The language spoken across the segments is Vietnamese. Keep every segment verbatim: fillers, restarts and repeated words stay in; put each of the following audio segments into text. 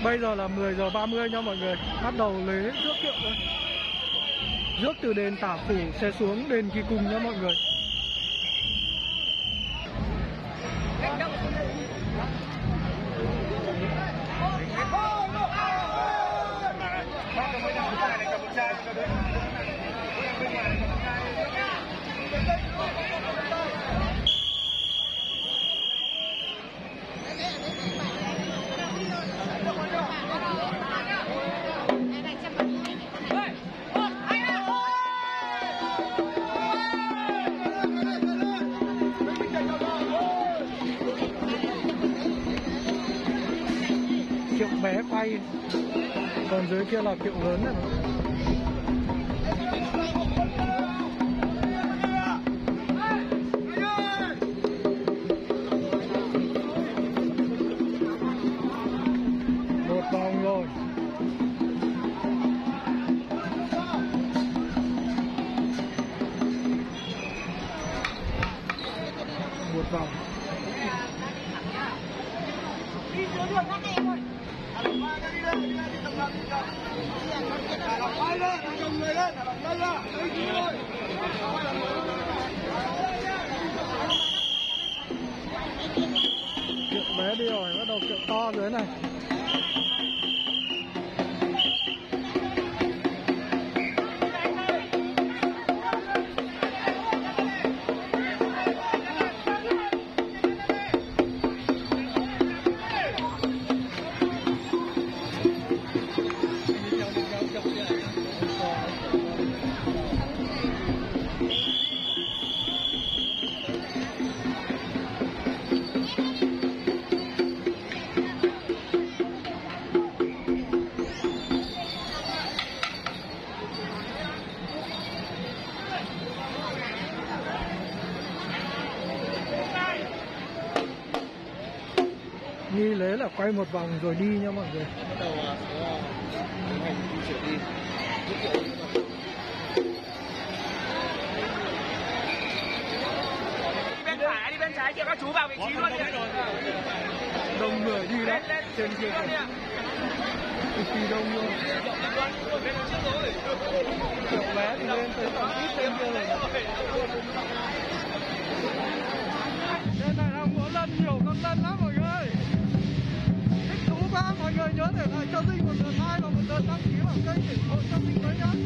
Bây giờ là mười giờ ba mươi nha mọi người. Bắt đầu lấy rước kiệu rồi. Rước từ đền Tả Phủ sẽ xuống đền Kỳ Cùng nha mọi người. Kiệu bé quay, còn dưới kia là kiệu lớn này. Một vòng rồi. Một vòng. Đi dưới đường các em ơi. Kiệu bé đi rồi, bắt đầu kiệu to dưới này. Nghi lễ là quay một vòng rồi đi nha mọi người. Bắt đầu sẽ tiến hành di chuyển đi. Bên phải đi bên trái kia các chú vào vị trí luôn đi. Đông người đi lắm. Trên kia kìa. Cực kỳ đông luôn. Kiệu bé thì lên tới tầm ít trên kia rồi. Trên này đang có lân, nhiều con lân lắm mọi người. Thích thú quá, mọi người nhớ để lại cho Dinh một lượt like và một lượt đăng ký vào kênh để ủng hộ cho Dinh với nhá.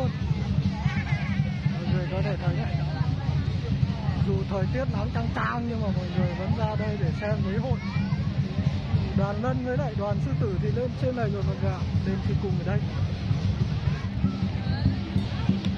luôn. Mọi người có thể thấy này, dù thời tiết nắng chang chang nhưng mà mọi người vẫn ra đây để xem mấy hội. Đoàn Lân với lại đoàn Sư Tử thì lên trên này rồi mọi người ạ, lên thì cùng ở đây.